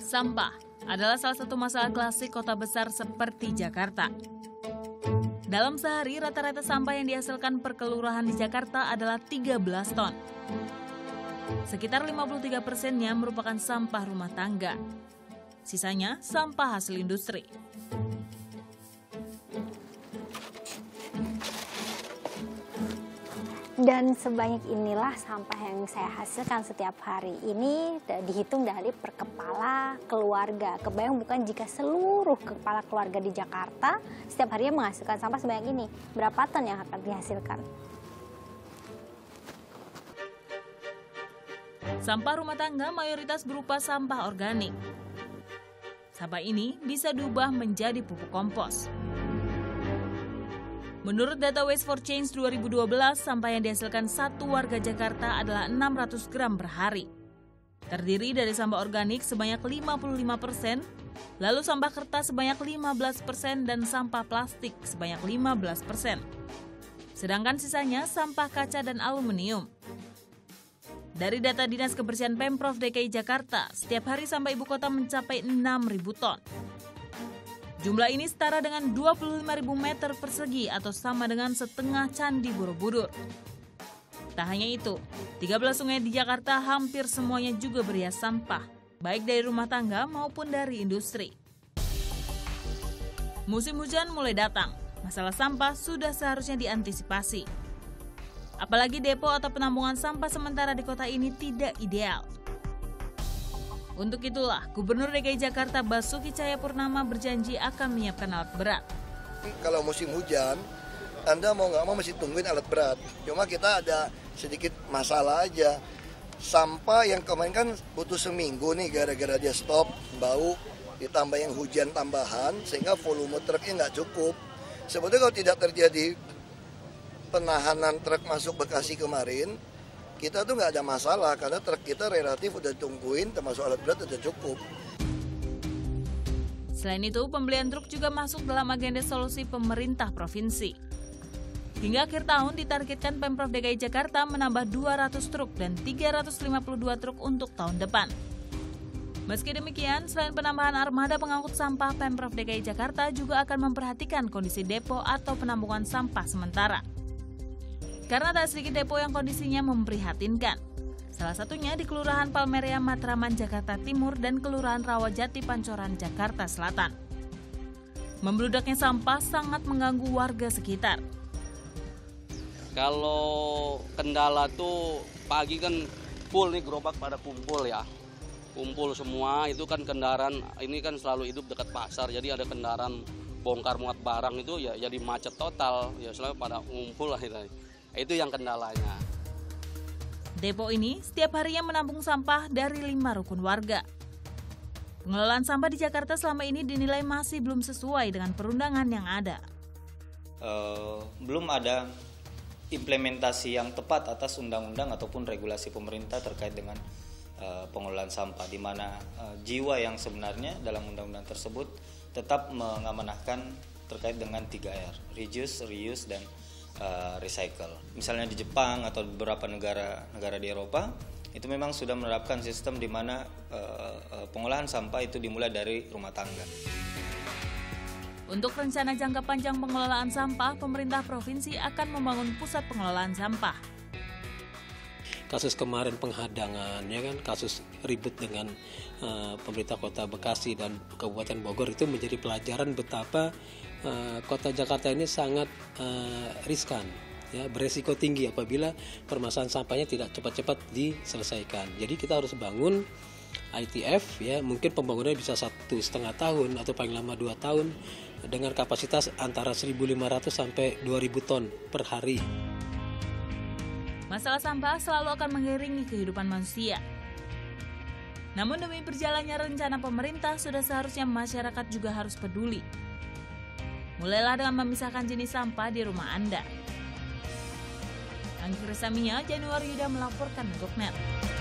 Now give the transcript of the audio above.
Sampah adalah salah satu masalah klasik kota besar seperti Jakarta. Dalam sehari, rata-rata sampah yang dihasilkan per kelurahan di Jakarta adalah 13 ton. Sekitar 53%-nya merupakan sampah rumah tangga. Sisanya sampah hasil industri. Dan sebanyak inilah sampah yang saya hasilkan setiap hari. Ini dihitung dari per kepala keluarga. Kebayang bukan jika seluruh kepala keluarga di Jakarta setiap harinya menghasilkan sampah sebanyak ini. Berapa ton yang akan dihasilkan? Sampah rumah tangga mayoritas berupa sampah organik. Sampah ini bisa diubah menjadi pupuk kompos. Menurut data Waste for Change 2012, sampah yang dihasilkan satu warga Jakarta adalah 600 gram per hari. Terdiri dari sampah organik sebanyak 55%, lalu sampah kertas sebanyak 15% dan sampah plastik sebanyak 15%. Sedangkan sisanya sampah kaca dan aluminium. Dari data Dinas Kebersihan Pemprov DKI Jakarta, setiap hari sampah ibu kota mencapai 6.000 ton. Jumlah ini setara dengan 25.000 meter persegi atau sama dengan setengah Candi Borobudur. Tak hanya itu, 13 sungai di Jakarta hampir semuanya juga berhias sampah, baik dari rumah tangga maupun dari industri. Musim hujan mulai datang, masalah sampah sudah seharusnya diantisipasi. Apalagi depo atau penampungan sampah sementara di kota ini tidak ideal. Untuk itulah, Gubernur DKI Jakarta Basuki Cahayapurnama berjanji akan menyiapkan alat berat. Kalau musim hujan, Anda mau nggak mau mesti tungguin alat berat. Cuma kita ada sedikit masalah aja. Sampah yang kemarin kan butuh seminggu nih gara-gara dia stop, bau, ditambah yang hujan tambahan, sehingga volume truknya nggak cukup. Sebetulnya kalau tidak terjadi penahanan truk masuk Bekasi kemarin, kita tuh nggak ada masalah karena truk kita relatif udah tungguin, termasuk alat berat udah cukup. Selain itu, pembelian truk juga masuk dalam agenda solusi pemerintah provinsi. Hingga akhir tahun ditargetkan Pemprov DKI Jakarta menambah 200 truk dan 352 truk untuk tahun depan. Meski demikian, selain penambahan armada pengangkut sampah, Pemprov DKI Jakarta juga akan memperhatikan kondisi depo atau penampungan sampah sementara. Karena tak sedikit depo yang kondisinya memprihatinkan. Salah satunya di Kelurahan Palmeria, Matraman, Jakarta Timur dan Kelurahan Rawajati, Pancoran, Jakarta Selatan. Membludaknya sampah sangat mengganggu warga sekitar. Kalau kendala tuh pagi kan full nih gerobak pada kumpul ya. Kumpul semua, itu kan kendaraan, ini kan selalu hidup dekat pasar, jadi ada kendaraan bongkar muat barang itu ya jadi macet total, ya selalu pada ngumpul lah itu yang kendalanya. Depo ini setiap harinya menampung sampah dari 5 rukun warga. Pengelolaan sampah di Jakarta selama ini dinilai masih belum sesuai dengan perundangan yang ada. Belum ada implementasi yang tepat atas undang-undang ataupun regulasi pemerintah terkait dengan pengelolaan sampah, di mana jiwa yang sebenarnya dalam undang-undang tersebut tetap mengamanahkan terkait dengan 3R, reduce, reuse, dan recycle. Misalnya di Jepang atau beberapa negara di Eropa itu memang sudah menerapkan sistem di mana pengolahan sampah itu dimulai dari rumah tangga. Untuk rencana jangka panjang pengelolaan sampah, pemerintah provinsi akan membangun pusat pengelolaan sampah. Kasus kemarin penghadangan, ya kan, kasus ribut dengan pemerintah Kota Bekasi dan Kabupaten Bogor itu menjadi pelajaran betapa Kota Jakarta ini sangat riskan, ya, beresiko tinggi apabila permasalahan sampahnya tidak cepat-cepat diselesaikan. Jadi kita harus bangun ITF, ya, mungkin pembangunannya bisa 1,5 tahun atau paling lama 2 tahun dengan kapasitas antara 1.500 sampai 2.000 ton per hari. Masalah sampah selalu akan mengiringi kehidupan manusia. Namun demi berjalannya rencana pemerintah, sudah seharusnya masyarakat juga harus peduli. Mulailah dengan memisahkan jenis sampah di rumah Anda. Anggi Resaminya, Januari Yuda melaporkan untuk NET.